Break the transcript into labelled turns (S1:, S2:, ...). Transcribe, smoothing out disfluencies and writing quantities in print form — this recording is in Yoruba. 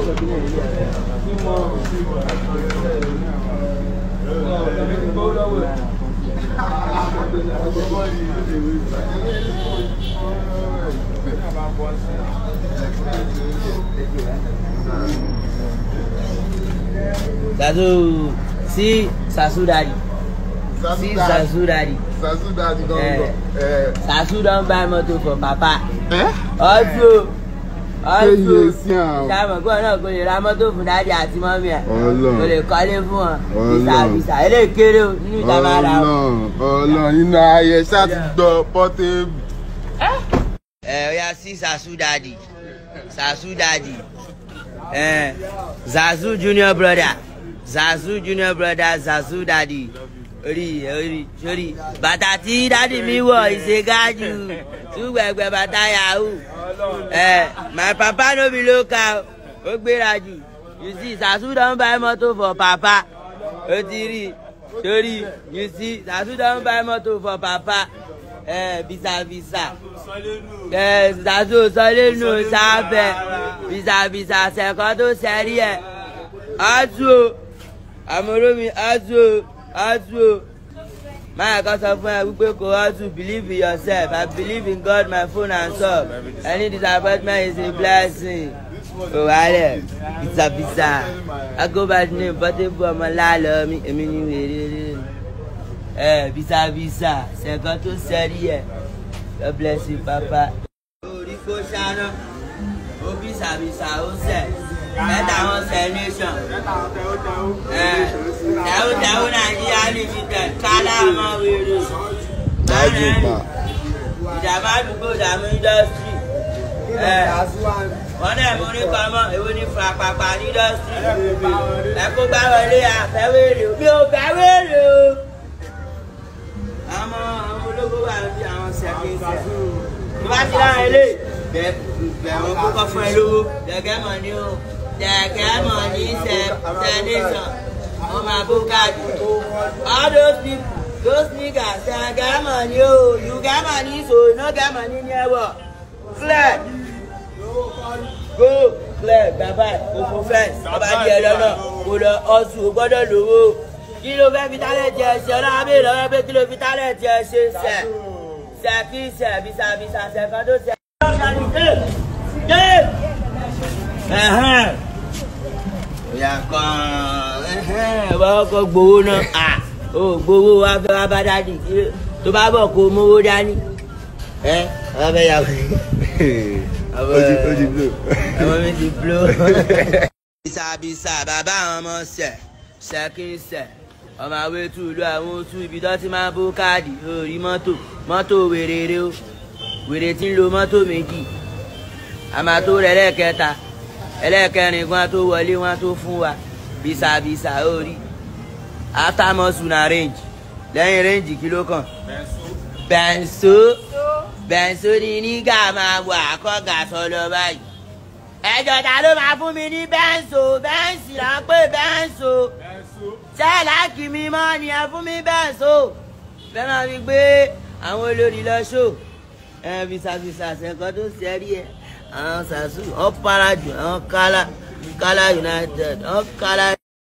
S1: Zazuu, see Zazuu daddy. See Zazuu daddy.
S2: Zazuu daddy don't go.
S1: Zazuu don't buy motor for papa.
S2: Also,
S1: Ṣáàmù kó náà kò lè ra mọ́tò fún dáàdì àti mọ́mí ẹ̀. Kò lè kọ́lé fún wọn. Bìsàbìsà eré kéré o nínú ìta máa ra o.
S2: Ọlọ́run nínú ayé ṣáà ti gbọ́ pọ́tébù.
S1: Ó yá sí Zazuu daddy. Zazuu daddy. Zazuu junior brother. Zazuu junior brother. Zazuu daddy. Orí bàtà tí dáàdì mi wọ̀ ìṣègájú túgbẹ̀gbẹ̀ bàtà yahoo. My papa no be local. Ó gbéra jù. You see, Zazuu don buy motor for papa. Ó ti rí. Torí, you see, Zazuu don buy motor for papa. Bisa. Zazuu sọlénu sábẹ̀. Bisa ṣẹ̀kọ́ tó ṣẹ̀rí ẹ̀. Azu. Àmọ́ró mi Azu. My cousin friend, we go out to believe in yourself. I believe in God, my phone and soul. Any disappointment is a blessing. Oh, wale, bisa. I go by the name, but if I'm a lala, bisa. Second to say, God bless you, Papa. Oh, Rico Shana. Oh, bisa. Let our nation. Down Nigeria limited. Kala Mawiri. Jamaru go down industry. One of money come on, it won't papa industry. I go back there, Fawiri. Yo, Fawiri. I'm a logo and second. What's that? They won't go for a look. They get money. Nation. Oh my God. All those people, those niggas, they get money. You get money, so you don't get money never. Flag. Go. Flag. Bye-bye. Go for fence. Bye-bye. Go to Osu. Go to Luwu. Kilo vitale jesse. Ọ̀la mi lọ́wọ́ pé kilo vitale jesse. Ṣe bisa ṣe ya kan wá kọ́ gbowó náà ó gbowó wá fẹ́ wá bá dádì tó bá bọ̀ kó mówó dání wá fẹ́ yà ọmọ mi ti blow. Bisa bàbá àwọn ọmọ ṣẹ̀ ọmọ àwẹ̀ tù lọ àwọn oṣù ibi tó ti máa bó káàdì orí mọ́tò wèrè o wèrè tí ń lo mọ́tò méjì àmà tó rẹ̀ lẹ́ẹ̀kẹta ẹlẹ́ẹ̀kẹrin wọn tó wọlé wọn tó fún wa bisa orí after muscle na range lẹ́yìn range kí ló kàn bẹ̀ǹsó ni nígà máa wà kọ́gà sọlọ báyìí ẹjọ́ ta ló máa fún mi ní bẹ́ǹsì là ń pè bẹ́ǹsò sẹ́ẹ̀lá kì mí mọ́ ni ẹ fún mi bẹ́ǹsò fẹ́ máa fi gbé àwọn olórí lọ ṣó bisa ṣẹ̀kọ́ tó ṣẹ́rí ẹ̀ àwọn Zazuu ọ̀pára jù àwọn kálá United ọ̀kálá.